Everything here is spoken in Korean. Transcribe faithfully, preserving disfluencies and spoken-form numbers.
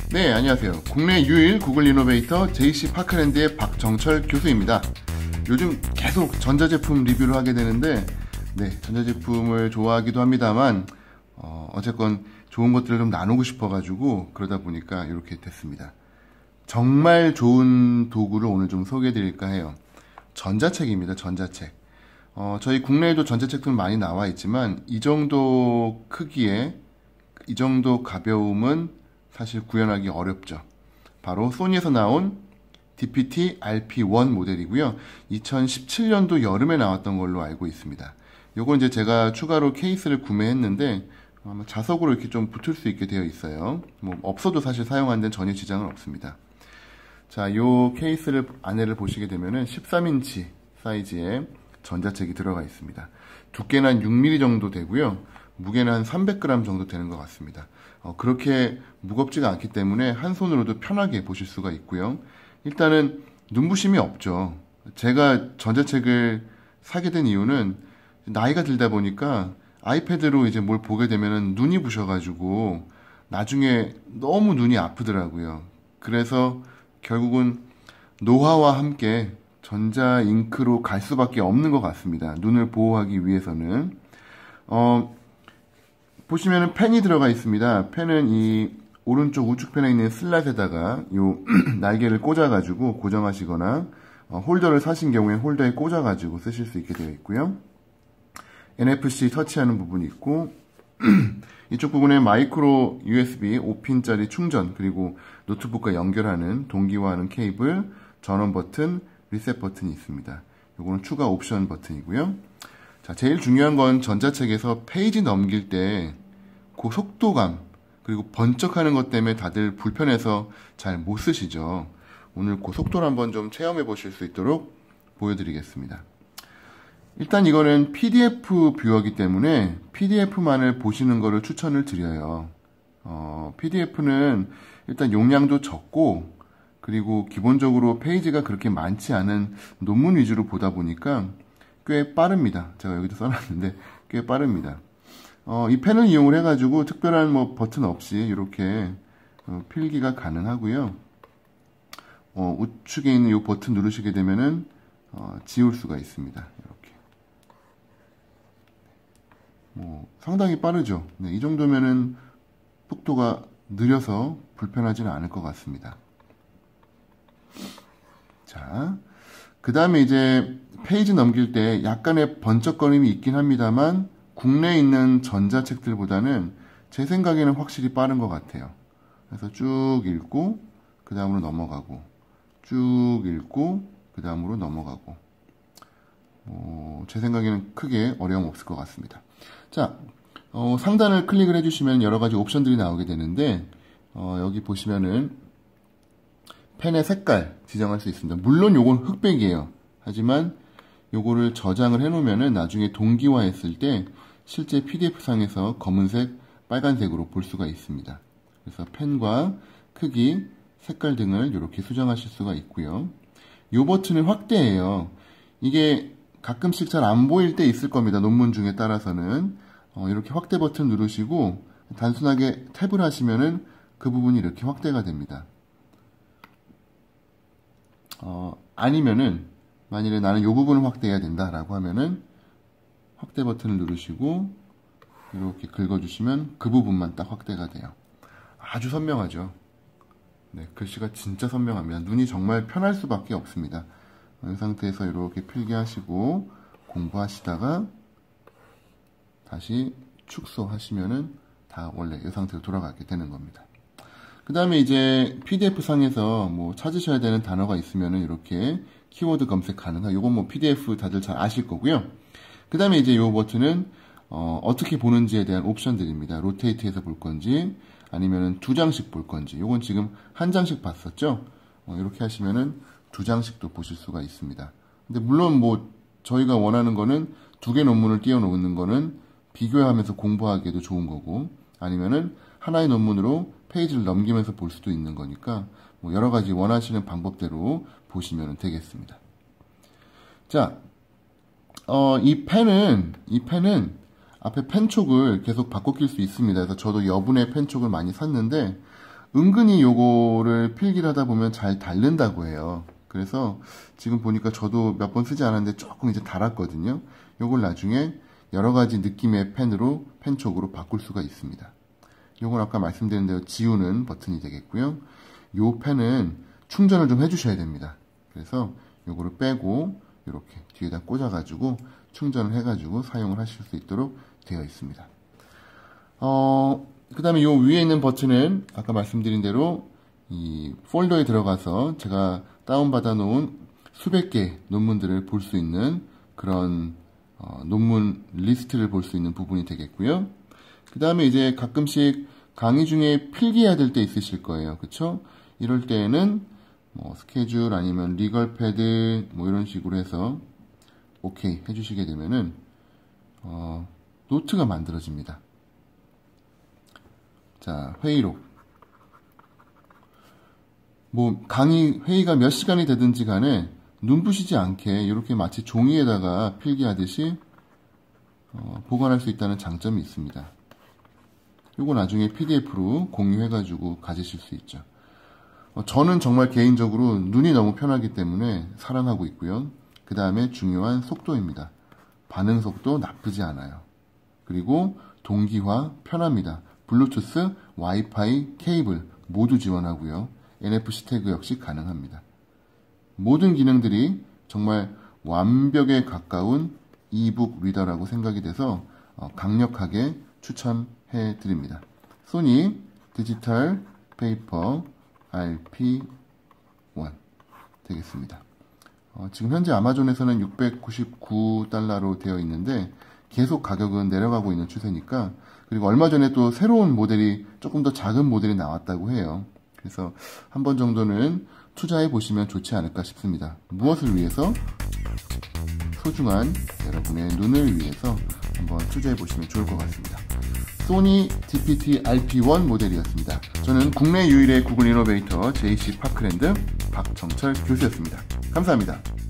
네, 안녕하세요. 국내 유일 구글 이노베이터 제이씨 파크랜드의 박정철 교수입니다. 요즘 계속 전자제품 리뷰를 하게 되는데, 네, 전자제품을 좋아하기도 합니다만, 어, 어쨌건 좋은 것들을 좀 나누고 싶어가지고, 그러다 보니까 이렇게 됐습니다. 정말 좋은 도구를 오늘 좀 소개해 드릴까 해요. 전자책입니다, 전자책. 어, 저희 국내에도 전자책들 많이 나와 있지만, 이 정도 크기에, 이 정도 가벼움은 사실 구현하기 어렵죠. 바로 소니에서 나온 디피티 알피 원 모델이고요. 이천십칠 년도 여름에 나왔던 걸로 알고 있습니다. 요건 이제 제가 추가로 케이스를 구매했는데 아마 자석으로 이렇게 좀 붙을 수 있게 되어 있어요. 뭐 없어도 사실 사용하는 데는 전혀 지장은 없습니다. 자, 요 케이스를 안에를 보시게 되면은 십삼 인치 사이즈의 전자책이 들어가 있습니다. 두께는 한 육 밀리미터 정도 되고요. 무게는 한 삼백 그램 정도 되는 것 같습니다. 어, 그렇게 무겁지가 않기 때문에 한 손으로도 편하게 보실 수가 있고요. 일단은 눈부심이 없죠. 제가 전자책을 사게 된 이유는 나이가 들다 보니까 아이패드로 이제 뭘 보게 되면은 눈이 부셔가지고 나중에 너무 눈이 아프더라고요. 그래서 결국은 노화와 함께 전자 잉크로 갈 수밖에 없는 것 같습니다. 눈을 보호하기 위해서는. 어, 보시면은 펜이 들어가 있습니다. 펜은 이 오른쪽 우측편에 있는 슬롯에다가 요 날개를 꽂아가지고 고정하시거나 어, 홀더를 사신 경우에 홀더에 꽂아가지고 쓰실 수 있게 되어 있고요. 엔에프씨 터치하는 부분이 있고 이쪽 부분에 마이크로 유에스비 오 핀짜리 충전, 그리고 노트북과 연결하는 동기화하는 케이블, 전원 버튼, 리셋 버튼이 있습니다. 요거는 추가 옵션 버튼이고요. 자, 제일 중요한 건 전자책에서 페이지 넘길 때 그 속도감, 그리고 번쩍하는 것 때문에 다들 불편해서 잘 못 쓰시죠. 오늘 그 속도를 한번 좀 체험해 보실 수 있도록 보여드리겠습니다. 일단 이거는 피디에프 뷰어이기 때문에 피디에프만을 보시는 거를 추천을 드려요. 어, 피디에프는 일단 용량도 적고, 그리고 기본적으로 페이지가 그렇게 많지 않은 논문 위주로 보다 보니까 꽤 빠릅니다. 제가 여기도 써놨는데 꽤 빠릅니다. 어, 이 펜을 이용을 해가지고 특별한 뭐 버튼 없이 이렇게 어, 필기가 가능하고요. 어, 우측에 있는 이 버튼 누르시게 되면은 어, 지울 수가 있습니다. 이렇게. 뭐 상당히 빠르죠. 네, 이 정도면은 속도가 느려서 불편하지는 않을 것 같습니다. 자, 그 다음에 이제 페이지 넘길 때 약간의 번쩍거림이 있긴 합니다만 국내에 있는 전자책들보다는 제 생각에는 확실히 빠른 것 같아요. 그래서 쭉 읽고 그 다음으로 넘어가고 쭉 읽고 그 다음으로 넘어가고 어, 제 생각에는 크게 어려움 없을 것 같습니다. 자, 어, 상단을 클릭을 해주시면 여러가지 옵션들이 나오게 되는데 어, 여기 보시면은 펜의 색깔 지정할 수 있습니다. 물론 요건 흑백이에요. 하지만 요거를 저장을 해 놓으면은 나중에 동기화 했을 때 실제 피디에프 상에서 검은색, 빨간색으로 볼 수가 있습니다. 그래서 펜과 크기, 색깔 등을 이렇게 수정하실 수가 있고요. 요 버튼은 확대예요. 이게 가끔씩 잘 안 보일 때 있을 겁니다. 논문 중에 따라서는 어, 이렇게 확대 버튼 누르시고 단순하게 탭을 하시면은 그 부분이 이렇게 확대가 됩니다. 어, 아니면은 만일에 나는 이 부분을 확대해야 된다라고 하면은 확대 버튼을 누르시고 이렇게 긁어주시면 그 부분만 딱 확대가 돼요. 아주 선명하죠. 네, 글씨가 진짜 선명합니다. 눈이 정말 편할 수밖에 없습니다. 이 상태에서 이렇게 필기하시고 공부하시다가 다시 축소하시면은 다 원래 이 상태로 돌아가게 되는 겁니다. 그 다음에 이제 피디에프 상에서 뭐 찾으셔야 되는 단어가 있으면은 이렇게 키워드 검색 가능하. 요건 뭐 피디에프 다들 잘 아실 거고요. 그 다음에 이제 요 버튼은 어, 어떻게 보는지에 대한 옵션들입니다. 로테이트해서 볼 건지 아니면은 두 장씩 볼 건지. 요건 지금 한 장씩 봤었죠. 어, 이렇게 하시면은 두 장씩도 보실 수가 있습니다. 근데 물론 뭐 저희가 원하는 거는 두 개 논문을 띄워놓는 거는 비교하면서 공부하기에도 좋은 거고, 아니면은 하나의 논문으로 페이지를 넘기면서 볼 수도 있는 거니까 뭐 여러 가지 원하시는 방법대로 보시면 되겠습니다. 자, 어, 이 펜은 이 펜은 앞에 펜촉을 계속 바꿔 낄 수 있습니다. 그래서 저도 여분의 펜촉을 많이 샀는데 은근히 요거를 필기를 하다 보면 잘 닳는다고 해요. 그래서 지금 보니까 저도 몇 번 쓰지 않았는데 조금 이제 닳았거든요. 요걸 나중에 여러 가지 느낌의 펜으로 펜촉으로 바꿀 수가 있습니다. 요건 아까 말씀드린 대로 지우는 버튼이 되겠고요. 요 펜은 충전을 좀 해주셔야 됩니다. 그래서 요거를 빼고 이렇게 뒤에다 꽂아가지고 충전을 해가지고 사용을 하실 수 있도록 되어 있습니다. 어, 그 다음에 요 위에 있는 버튼은 아까 말씀드린 대로 이 폴더에 들어가서 제가 다운받아 놓은 수백 개 논문들을 볼 수 있는 그런 어, 논문 리스트를 볼 수 있는 부분이 되겠고요. 그 다음에 이제 가끔씩 강의 중에 필기해야 될 때 있으실 거예요. 그쵸? 이럴 때에는 뭐 스케줄 아니면 리걸 패드 뭐 이런 식으로 해서 오케이 해주시게 되면은 어, 노트가 만들어집니다. 자, 회의록. 뭐 강의 회의가 몇 시간이 되든지 간에 눈부시지 않게 이렇게 마치 종이에다가 필기하듯이 어, 보관할 수 있다는 장점이 있습니다. 요거 나중에 피디에프로 공유해가지고 가지실 수 있죠. 어, 저는 정말 개인적으로 눈이 너무 편하기 때문에 사랑하고 있고요. 그 다음에 중요한 속도입니다. 반응 속도 나쁘지 않아요. 그리고 동기화 편합니다. 블루투스, 와이파이, 케이블 모두 지원하고요. 엔에프씨 태그 역시 가능합니다. 모든 기능들이 정말 완벽에 가까운 이북 리더라고 생각이 돼서 어, 강력하게 추천해 드립니다. 소니 디지털 페이퍼 알피 원 되겠습니다. 어, 지금 현재 아마존에서는 육백구십구 달러로 되어 있는데 계속 가격은 내려가고 있는 추세니까, 그리고 얼마 전에 또 새로운 모델이 조금 더 작은 모델이 나왔다고 해요. 그래서 한 번 정도는 투자해 보시면 좋지 않을까 싶습니다. 무엇을 위해서? 소중한 여러분의 눈을 위해서 한번 투자해 보시면 좋을 것 같습니다. 소니 디피티 알피 원 모델이었습니다. 저는 국내 유일의 구글 이노베이터 제이씨 파크랜드 박정철 교수였습니다. 감사합니다.